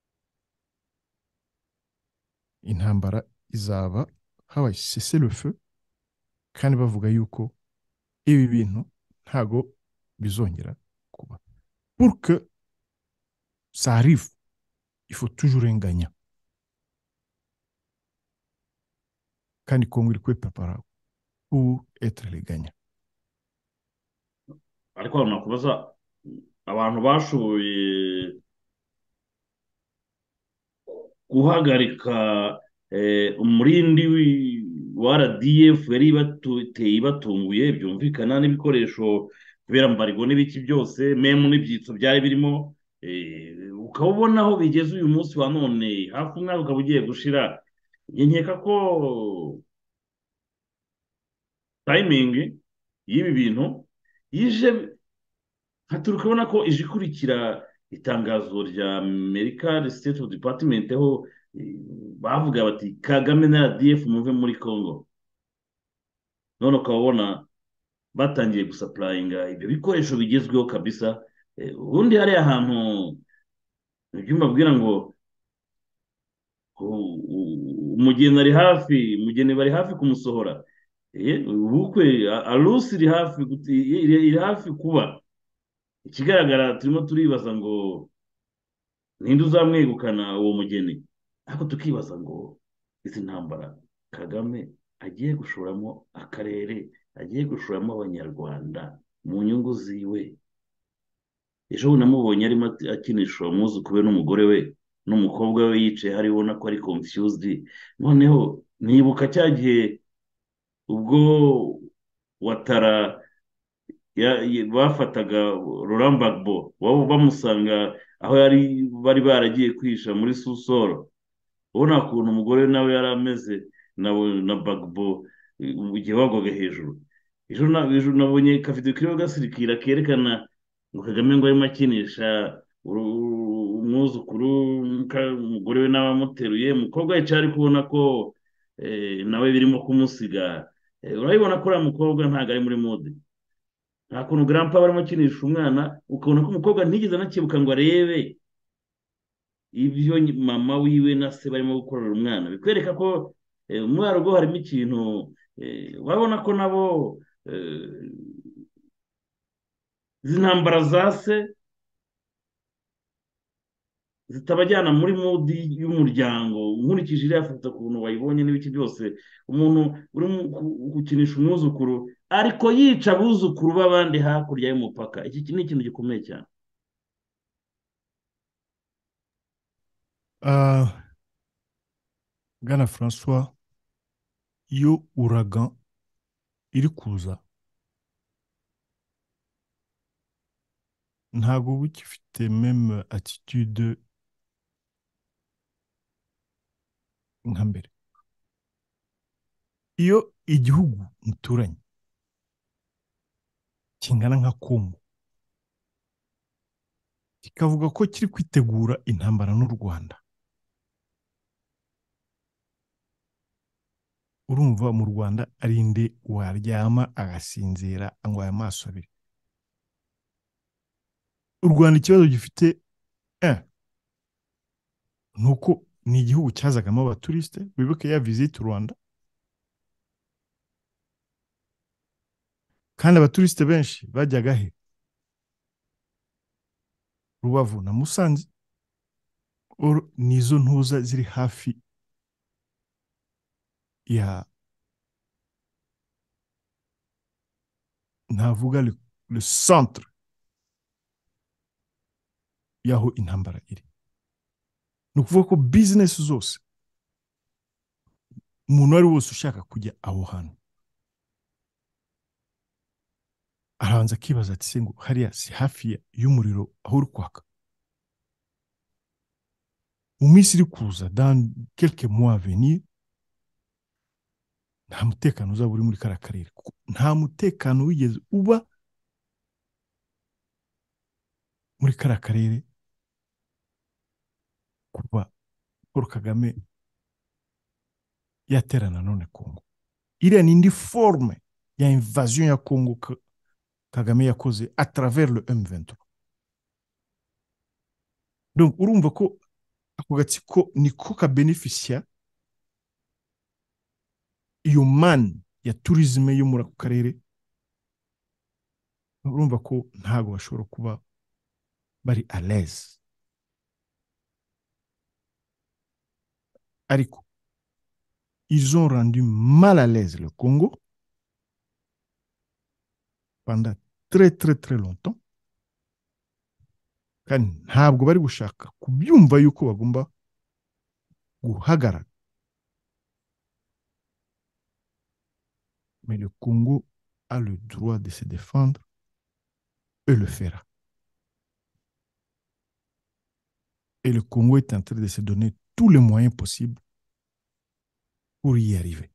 Intambara izaba habaye cessez le feu, kandi bavuga yuko ibi bintu ntago bizongera kuba. Pour que ça arrive, il faut toujours un gagnant. Kandi Congo iri kwipepara pour être les gagnants. Ariko nakubaza abantu bashoboye guhagarika umurindi wa R D F yari bateye batunguye, byumvikana n'ibikoresho kubera mbarigo n'ibiki byose, memu n'ibyitso byari birimo, ukaba ubona aho bigeze uyu munsi wa none, hafi umwaka ukaba ugiye gushira. Nkeka ko timing y'ibi bintu yije haturuka, ubona ko ije ikurikira itangazo rya American State of Department aho bavuga bati Kagame na R D F muve muri Congo. None ukaba ubona batangiye gusapurayinga ibyo bikoresho bigezweho kabisa. Ubundi hariya ahantu ibyuma mbwira ngo umugeni ari hafi, umugeni bari hafi kumusohora, ubukwe arusi iri hafi iri hafi kuba. Ikigaragara turimo turibaza ngo ninde uzamwegukana uwo mugeni, ariko tukibaza ngo izi ntambara Kagame agiye gushoramo akarere, agiye gushoramo abanyarwanda mu nyungu ziwe. Ejo namubonye arimo akinisha umwuzukuru we n'umugore we n'umukobwa we yicaye hari, ubona ko ari confused. Noneho nibuka cya gihe ubwo Watara bafataga Laurent Gbagbo bamusanga aho yari bari baragiye kwisha muri Susoro, ubona ukuntu umugore nawe yari ameze na Gbagbo igihe bagwaga hejuru. Ejo nabonye kavido kiriho gasirikira kerekana ngo Kagame ngo arimo akinisha umwuzukuru, umugore we n'abamuteruye, umukobwa yicaye ari kubona ko nawe birimo kumusiga. Urabibona ko uriya mukobwa ntabwo ari muri mode. Nta kuntu grandpa barimo akinisha umwana, ukabona ko umukobwa ntigeze anakibuka ngo arebe ibyo mama wiwe na se barimo gukorera umwana. Bikwereka ko muri rugo harimo ikintu, urabona ko nabo izi ntambara za se zitabajyana muri mudi y'umuryango. Nkurikije iriya foto ukuntu bayibonye n'ibiki byose, umuntu uri gukinisha umwuzukuru ariko yica abuzukuru b'abandi hakurya y'umupaka. Iki ni ikintu gikomeye cyane. Bwana François, iyo uragan iri kuza ntabwo uba ugifite meme attitude nka mbere. Iyo igihugu muturanye kingana nka Congo kikavuga ko kiri kwitegura intambara n'u Rwanda, urumva mu Rwanda ari nde waryama agasinzira ngo aya maso abiri? U Rwanda ikibazo gifite eh nuko ni igihugu cyazagamo abaturiste. Bibuke ya visit Rwanda, kandi abaturiste benshi bajyaga he? Rubavu na Musanze, nizo ntuza ziri hafi ya navuga le, le centre yaho intambara iri. Ni ukuvuga ko business zose, umuntu wari wose ushaka kujya aho hantu arabanza akibaza ati se ngo hariya si hafi y'umuriro aho uri kwaka? Mu minsi iri kuza, dans quelques mois à venir, nta mutekano uzaba uri muri kariya karere. Nta mutekano wigeze uba muri kariya karere kuva Paul Kagame yaterana none Kongo. Iriya ni indi forme ya invasion ya Kongo Kagame yakoze à travers le M vingt-trois. Donc urumva ko ako gatsiko niko ka beneficia iyo man ya tourisme yo muri ako karere. Urumva ko ntago bashobora kuba bari à l'aise. Ariko ils ont rendu mal à l'aise le Congo pendant très très très longtemps. Kandi ntabwo bari gushaka kubyumva yuko bagomba guhagarara. Mais le Congo a le droit de se défendre et le fera. Et le Congo est en train de se donner tous les moyens possibles pour y arriver.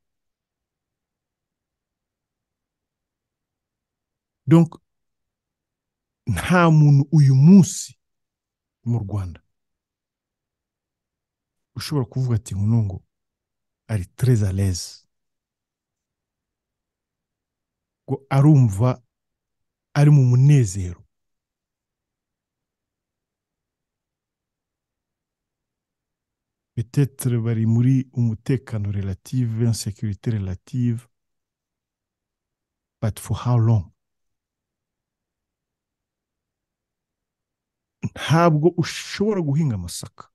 Donc, nta muntu uyu munsi mu Rwanda ushobora kuvuga ati ngo ari très à l'aise, ngo arumva ari mu munezero. Peut-être bari muri umutekano relative, insécurité relative, but for how long? Ntabwo ushobora guhinga amasaka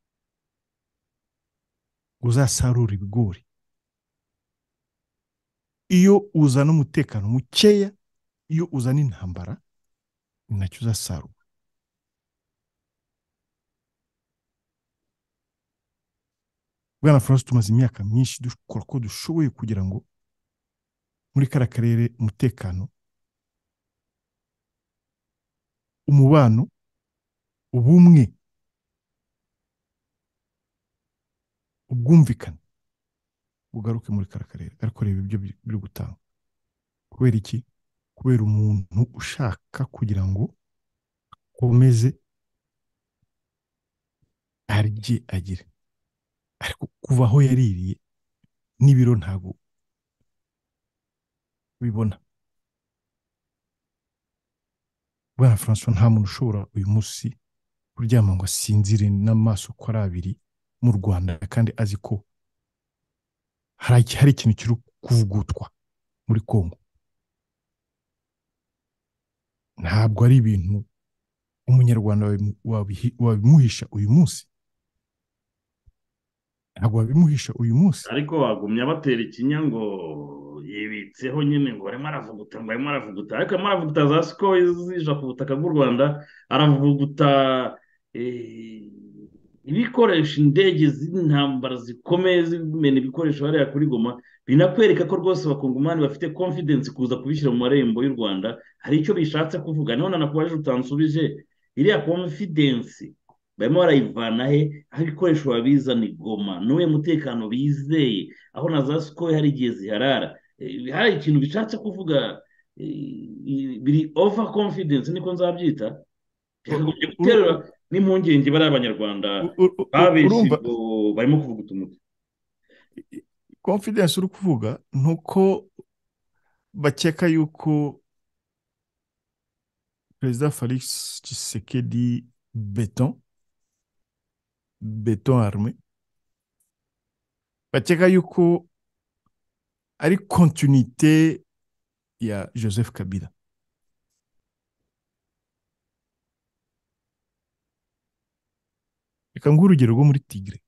uzasarura ibigori iyo uzana umutekano mukeya, iyo uzana intambara nacyo uzasarura. Bwana France, tumaze imyaka myinshi dukora ko dushoboye kugira ngo muri kara karere umutekano, umubano, ubumwe, ubwumvikane bugaruke muri kara karere. Ariko reba ibyo biri gutanga. Kubera iki? Kubera umuntu ushaka kugira ngo akomeze arye agire. Ariko kuva aho yaririye n'ibiro ntago bibona. Bwana François, nta muntu ushobora uyu munsi kuryama ngo asinzire n'amaso ko ari abiri mu Rwanda kandi azi ko hari hari ikintu kiri kuvugutwa muri Kongo. Ntabwo ari ibintu umunyarwanda wabimuhisha uyu munsi. Ntabwo wabimuhisha uyu munsi. Ariko wagumya batera ikinya ngo yibitseho nyine ngo arimo aravuguta ngo arimo aravuguta. Ariko arimo aravuguta za siko zija ku butaka bw'u Rwanda, aravuguta ibikoresho, indege z'intambara zikomeye zimena ibikoresho hariya kuri Goma, binakwereka ko rwose abakongomani bafite confidence kuza kubishyira mu marembo y'u Rwanda. Hari icyo bishatse kuvuga. None nakubaje utansubije, iriya confidence barimo barayivana he? Aho ibikoresho babizana i Goma, n'uwe mutekano bizeye, aho na za siko hari igihe ziharara. Hari ikintu bishatse kuvuga, biri over confidence niko nzabyita. Bikagombye guterura n'impungenge bari abanyarwanda babeshye ngo barimo kuvuguta umutwe. Confidence uri kuvuga nuko bakeka yuko Perezida Felix Tshisekedi béton béton armé, bakeka yuko ari continuité ya Joseph Kabila. Reka nguhe urugero rwo muri Tigre.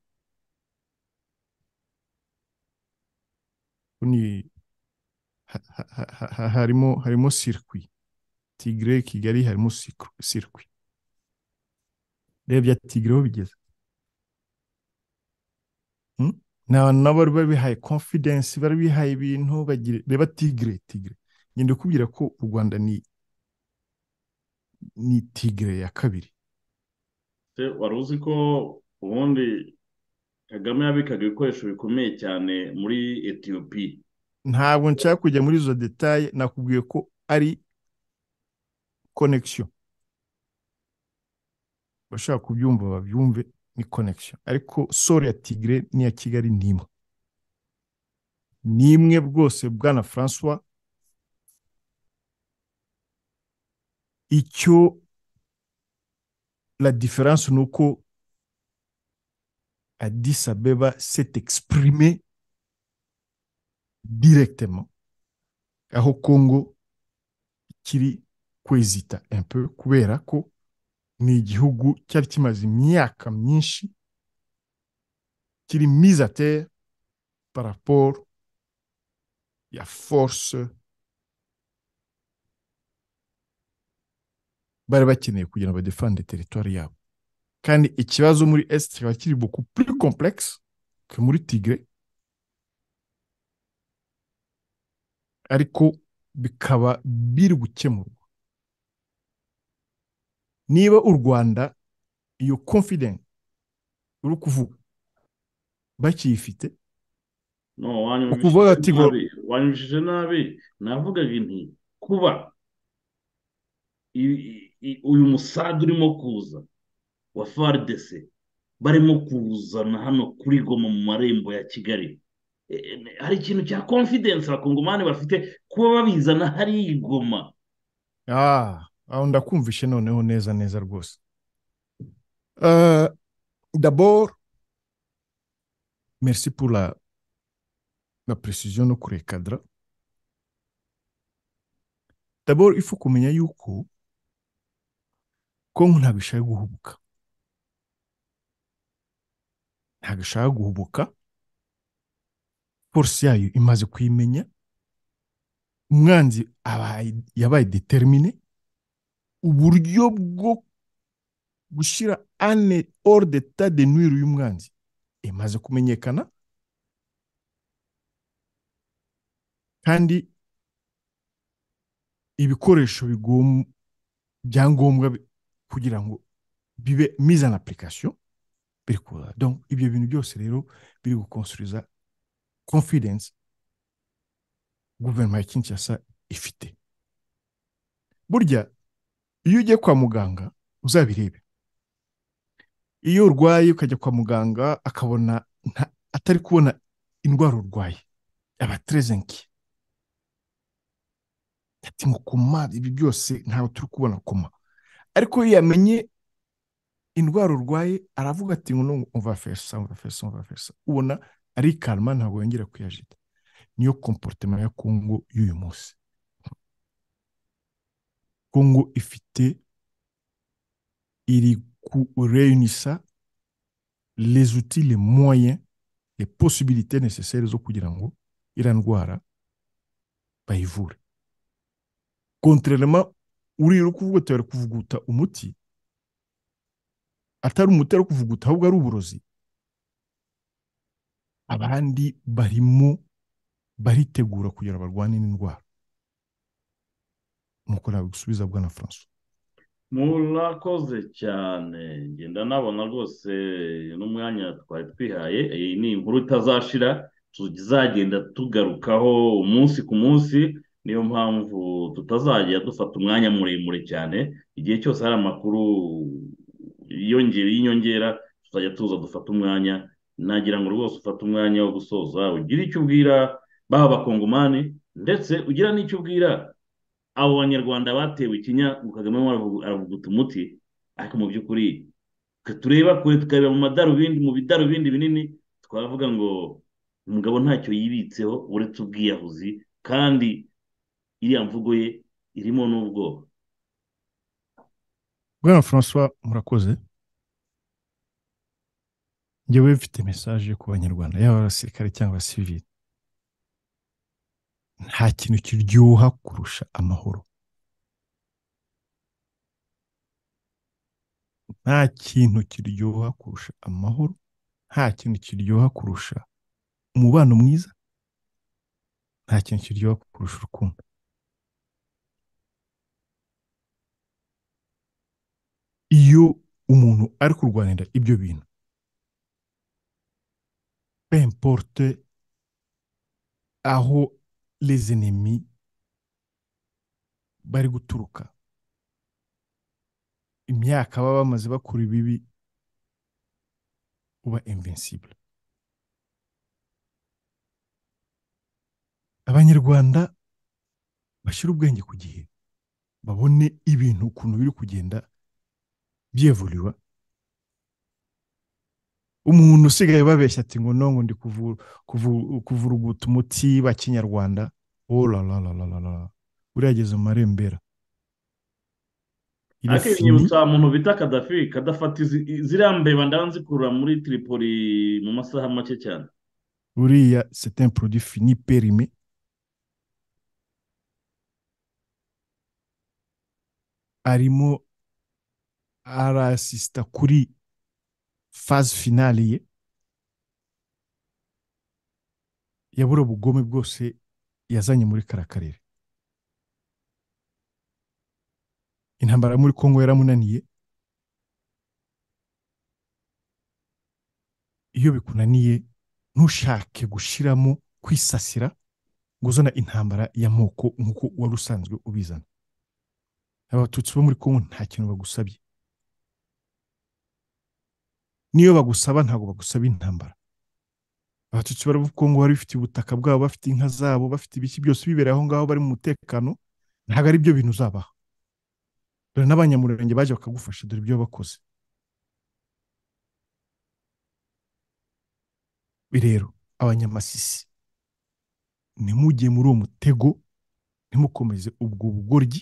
Ni harimo harimo circuit Tigre Kigali, harimo circuit. Reba bya Tigre ho bigeze. Hmm? Na nabo bari bihaye confidence, bari bihaye ibintu bagire. Reba Tigre Tigre. Ngende kubwira ko u Rwanda ni ni Tigre ya kabiri. Wari uzi ko ubundi Kagame yabikaga ibikoresho bikomeye cyane muri Ethiopia? Ntabwo nshaka kujya muri izo detail, nakubwiye ko ari connection. bashaka kubyumva babyumve ni connection ariko sore ya Tigre n'iya Kigali ni imwe ni imwe bwose bwana François icyo la différence ni uko Addis Abeba s'est exprimé directement aho Congo kiri kwezita un peu kubera ko ni igihugu cyari kimaze imyaka myinshi kiri mise à terre par rapport ya force bari bakeneye kugira ngo badefende territoire yabo kandi ikibazo muri est kikaba kiri beaucoup plus complexe que muri Tigre ariko bikaba biri gukemurwa niba u Rwanda iyo confidence uri kuvuga bakiyifite no wanyumvishije nabi wanyumvishije nabi navugaga nti kuba uyu musada urimo kuza wa F A R D C barimo kuzana hano kuri Goma mu marembo ya Kigali hari ikintu cya confidence abakongomani bafite kuba babizana hari i Goma. Ah, aho ndakumvishe noneho neza neza rwose. Uh, d'abord, merci pour la, la précision no kure cadre. D'abord, il faut kumenya yuko Kongo ntabwo ishaka guhubuka. Ntabwo ishaka guhubuka. Force yayo imaze kwimenya. Umwanzi yabaye determiné. Uburyo bwo gushira ane hors d'état de nuire y'umwanzi imaze kumenyekana. Kandi ibikoresho bigom byangombwa kugira ngo bibe mise en application birikora. Donc ibyo bintu byose rero biri gukonstruiza confidence gouvernement ya Kinshasa ifite. Burya iyo ugiye kwa muganga uzabirebe. Iyo urwaye ukajya kwa muganga akabona atari kubona indwara urwaye aba très inquiet. Ati ngo koma ibi byose ntaho turi kubona koma. Ariko iyo yamenye indwara urwaye aravuga ati ngo on va faire ça on va faire ça on va faire ça. Ubona ari calme ntabwo yongera kuyajita. Niyo comportement ya Congo y'uyu munsi. Congo ifite iri ku réunissa les outils, les moyens, les possibilités nécessaires zo kugira ngo ira ndwara bayivure. Contrairement uri rukuvuga tera kuvuguta umuti atari umutero kuvuguta ahubwo ari uburozi. Abandi barimo baritegura kugira barwane n'indwara. Nuko nagusubiza bwana François. Murakoze cyane ngenda nabona rwose n'umwanya twari twihaye iyi ni inkuru itazashira tuzagenda tugarukaho umunsi ku munsi. Niyo mpamvu tutazajya dufata umwanya muremure cyane. Igihe cyose hari amakuru yongera y'inyongera tuzajya tuza dufata umwanya. Nagira ngo rwose ufate umwanya wo gusoza ugira icyo ubwira baba bakongomani ndetse ugira n'icyo ubwira abo banyarwanda batewe ikinya ngo Kagame aravuguta umuti. Ariko mu by'ukuri tureba kure tukareba mu madarubindi mu bidarubindi binini twavuga ngo umugabo ntacyo yibitseho uretse ubwiyahuzi kandi iriya mvugo ye irimo n'ubwoba. Bwana François murakoze. Njyewe mfite message ku banyarwanda yaba abasirikare cyangwa abasivili. Nta kintu kiryoha kurusha amahoro. Nta kintu kiryoha kurusha amahoro. Nta kintu kiryoha kurusha umubano mwiza. Nta kintu kiryoha kurusha urukundo. Iyo umuntu ari kurwanira ibyo bintu, peu importe aho les ennemis bari guturuka, imyaka baba bamaze bakora ibibi uba invincible. Abanyarwanda bashyira ubwenge ku gihe babone ibintu ukuntu biri kugenda byevuriwa. Umuntu usigaye babeshya ati ngo nongo ndi kuvuruguta umuti wa kinyarwanda. Oh la la la la la la, urageze mu marembera. Ake nyibutsa muntu bita Kadafi, Kadafati ziriya mbeba ndanzikurura muri Tripoli mu masaha make cyane. Uriya c'est un produit fini périmé. Arimo arasista kuri phase finale ye yabura bugome bwose yazanye muri karakarere. Intambara muri Kongo yaramunaniye. Iyo bikunaniye ntushake gushiramo kwisasira ngo uzana intambara y'amoko nkuko wari usanzwe ubizana. Abatutsi bo muri Kongo nta kintu bagusabye. Niyo bagusaba ntago bagusaba intambara. Abatutsi bari mu Kongo bari bafite ubutaka bwabo, bafite inka zabo, bafite ibiki byose bibera aho ngaho, bari mu mutekano. Ntago ari byo bintu uzabaha. Dore n'abanyamurenge baje bakagufasha, dore ibyo bakoze. Birero abanyamasisi nimujye muri uwo mutego, ntimukomeze ubwo bugoryi,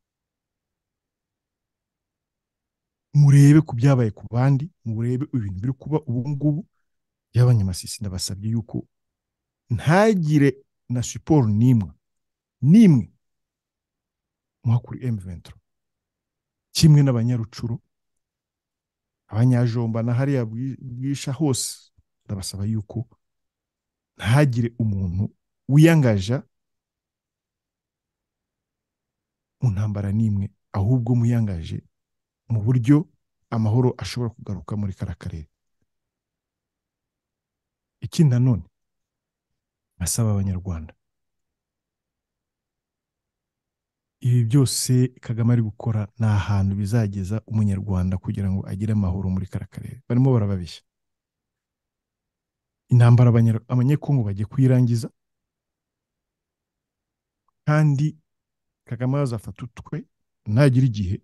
murebe ku byabaye ku bandi, murebe ibintu biri kuba ubu ngubu. Y'abanyamasisi ndabasabye yuko ntagire na support nimwe nimwe mwakuri M vingt-trois, kimwe n'abanyarucuru, abanyajomba na hariya bwisha hose. Ndabasaba yuko ntagire umuntu wiyangaja mu ntambara nimwe, ahubwo muyangaje mu buryo amahoro ashobora kugaruka muri karakarere. Ikindi nanone asaba abanyarwanda, ibi byose Kagame ari gukora ni ahantu bizageza umunyarwanda kugira ngo agire amahoro muri karakarere. Barimo barababeshya. Intambara abanyekongo bagiye kuyirangiza, kandi Kagame azafata utwe nagira igihe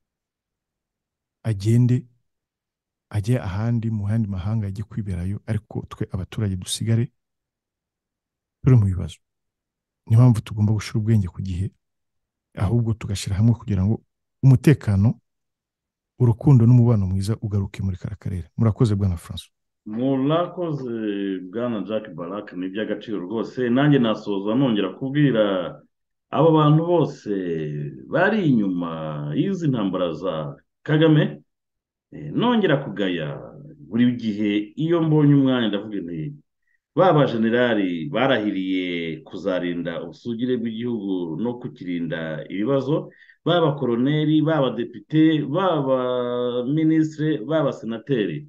agende ajye ahandi mu handi mahanga ajye kwiberayo, ariko twe abaturage dusigare turi mu bibazo. Niyo mpamvu tugomba gushira ubwenge ku gihe, ahubwo tugashira hamwe kugira ngo umutekano, urukundo n'umubano mwiza ugaruke muri karakarere. Murakoze bwana François. Murakoze bwana Jack Barak, ni by'agaciro rwose. Nanjye nasoza nongera kubwira abo bantu bose bari inyuma y'izi ntambara za Kagame, nongera kugaya buri gihe iyo mbonye umwanya ndavuga nti baba generali barahiriye kuzarinda ubusugire bw'igihugu no kukirinda ibibazo, baba koroneri, baba depite, baba ministre, baba senateri,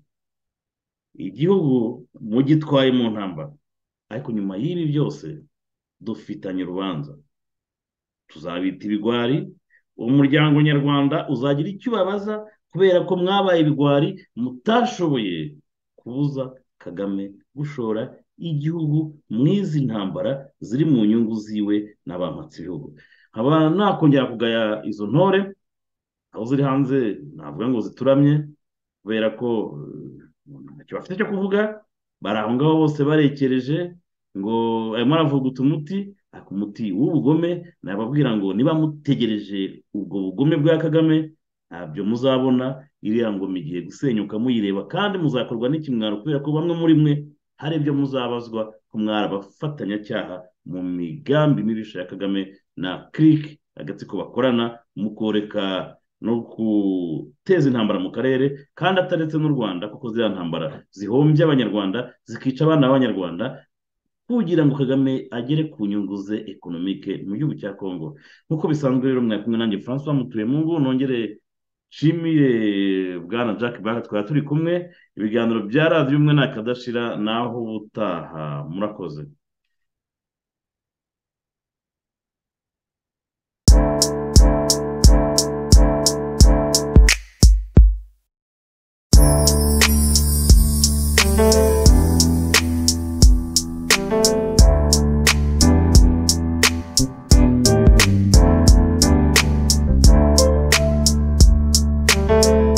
igihugu mugitwaye mu ntambara. Ariko nyuma y'ibi byose dufitanye urubanza, tuzabita ibigwari. Umuryango nyarwanda uzagira icyo ubabaza kubera ko mwabaye ibigwari, mutashoboye kubuza Kagame gushora igihugu mwizi ntambara ziri mu nyungu ziwe n'abampatse ibihugu. Nkaba nakongera kugaya izo ntore aho ziri hanze, navuga ngo zituramye, kubera ko ntacyo bafite cyo kuvuga. Bari aho ngaho bose barekereje ngo arimo aravuguta umuti, ariko umuti w'ubugome. Nababwira ngo niba mutegereje ubwo bugome bwa Kagame, ntabyo muzabona. Iriya ngoma igiye gusenyuka muyireba, kandi muzakorwa n'ikimwaro, kubera ko bamwe muri mwe hari ibyo muzabazwa ko mwari abafatanyacyaha mu migambi mibisha ya Kagame na clique agatsiko bakorana mu koreka no guteza intambara mu karere, kandi ataretse n'u Rwanda, kuko ziriya ntambara zihombye abanyarwanda, zikica abana b'abanyarwanda, kugira ngo Kagame agere ku nyungu ze ekonomike mu gihugu cya Kongo. Nk'uko bisanzwe rero, mwari kumwe nanjye François Mutuyemungu. Nongere nshimire bwana Jack Barak, twari turi kumwe. Ibiganiro bya radiyo umwe ntakadashira, naho ubutaha. Murakoze. Thank you.